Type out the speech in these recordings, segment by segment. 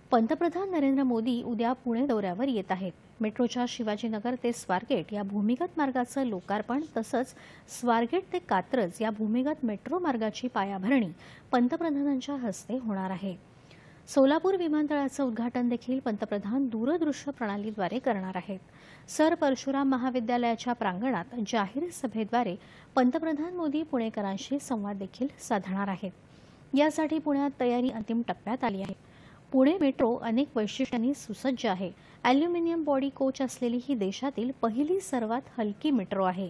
पंतप्रधान नरेंद्र मोदी उद्या पुणे दौऱ्यावर येत आहेत। मेट्रोच्या शिवाजीनगर ते स्वारगेट या भूमिगत मार्गाचं लोकार्पण तसंच स्वारगेट ते कात्रज या भूमिगत मेट्रो मार्गाची पायाभरणी पंतप्रधानांच्या हस्ते होणार आहे। सोलापूर विमानतळाचं उद्घाटन देखील पंतप्रधान दूरदृश्य प्रणालीद्वारे करणार आहेत। सर परशुराम महाविद्यालयाच्या प्रांगणात जाहीर सभेद्वारे पंतप्रधान मोदी पुणेकरांशी संवाद देखील साधणार आहेत। यासाठी पुण्यात तयारी अंतिम टप्प्यात आली आहे। पुणे मेट्रो अनेक वैशिष्ट्यांनी सुसज्ज आहे। ॲल्युमिनियम बॉडी कोच असलेली ही देशातील पहिली सर्वात हलकी मेट्रो आहे।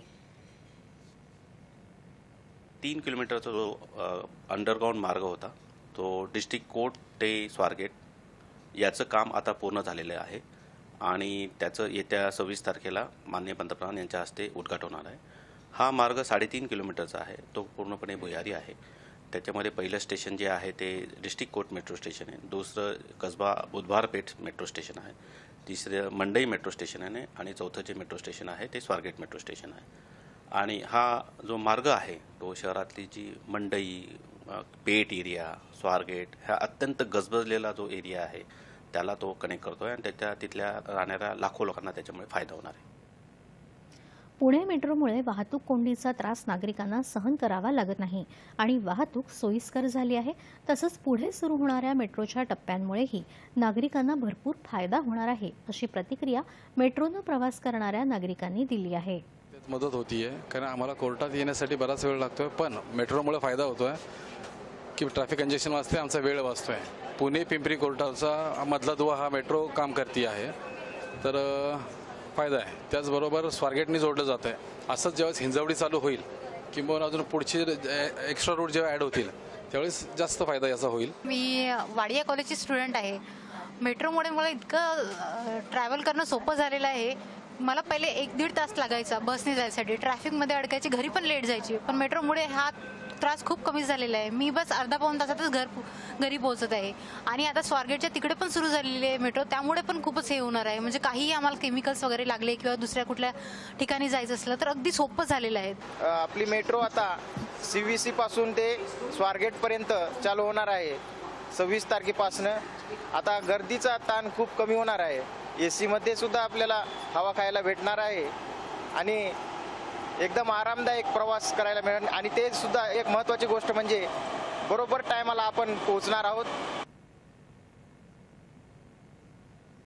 3 किलोमीटरचा जो अंडरग्राउंड मार्ग होता तो डिस्ट्रिक्ट कोर्ट ते स्वारगेट याचं काम आता पूर्ण झालेलं आहे आणि त्याचं येत्या 26 तारखेला माननीय पंतप्रधान यांच्या हस्ते उद्घाटन होणार आहे। हा मार्ग 3.5 किलोमीटरचा आहे, तो पूर्णपणे भुयारी आहे। त्याच्यामध्ये पहिलं स्टेशन जे आहे ते डिस्ट्रिक्ट कोर्ट मेट्रो स्टेशन आहे, दुसरं कसबा बुधवारपेठ मेट्रो स्टेशन आहे, तिसरं मंडई मेट्रो स्टेशन आहे आणि चौथं जे मेट्रो स्टेशन आहे ते स्वारगेट मेट्रो स्टेशन आहे। आणि हा जो मार्ग आहे तो शहरातली जी मंडई, पेठ एरिया, स्वारगेट ह्या अत्यंत गजबजलेला जो एरिया आहे त्याला तो कनेक्ट करतोय आणि तिथल्या राहणाऱ्या लाखो लोकांना त्याच्यामुळे फायदा होणार आहे। पुणे मेट्रोमुळे वाहतूक कोंडीचा त्रास नागरिकांना सहन करावा लागत नाही आणि वाहतूक सोयीस्कर झाली आहे। तसंच पुढे सुरू होणाऱ्या मेट्रोच्या टप्प्यांमुळेही नागरिकांना भरपूर फायदा होणार आहे, अशी प्रतिक्रिया मेट्रोनं प्रवास करणाऱ्या नागरिकांनी दिली आहे। मदत होतीये कारण आम्हाला कोर्टात येण्यासाठी बराच वेळ लागतोय, पण मेट्रोमुळे फायदा होतोय की ट्रॅफिक कंजेशन वाचते, आमचा वेळ वाचतोय। पुणे पिंपरी कोर्टाचा मधला दुवा हा मेट्रो काम करते आहे, तर फायदा आहे। त्याचबरोबर स्वारगेटनी जोडलं जातं आहे। असंच ज्यावेळेस हिंजवडी चालू होईल किंवा अजून पुढचे एक्स्ट्रा रूट जेव्हा ॲड होतील त्यावेळेस जास्त फायदा याचा होईल। मी वाडिया कॉलेजची स्टुडंट आहे। मेट्रोमुळे मला इतकं ट्रॅव्हल करणं सोपं झालेलं आहे। मला पहिले 1-1.5 तास लागायचा बसने जायसाठी, ट्रॅफिकमध्ये अडकायची, घरी पण लेट जायची, पण मेट्रोमुळे हा त्रास खूप कमी झालेला आहे। मी बस अर्धा-पाऊण तासातच घरी पोहोचत आहे आणि आता स्वारगेटच्या तिकडे पण सुरू झालेली आहे मेट्रो, त्यामुळे पण खूपच हे होणार आहे। म्हणजे काहीही आम्हाला केमिकल्स वगैरे लागले किंवा दुसऱ्या कुठल्या ठिकाणी जायचं असलं तर अगदी सोपं झालेलं आहे। आपली मेट्रो आता CVC पासून ते स्वारगेटपर्यंत चालू होणार आहे 26 तारखेपासून। आता गर्दीचा ताण खूप कमी होणार आहे। AC मध्ये सुद्धा आपल्याला हवा खायला भेटणार आहे आणि एकदम आरामदायक प्रवास करायला मिळेल आणि ते सुद्धा एक महत्त्वाची गोष्ट म्हणजे बरोबर टायमाला आपण पोहोचणार आहोत।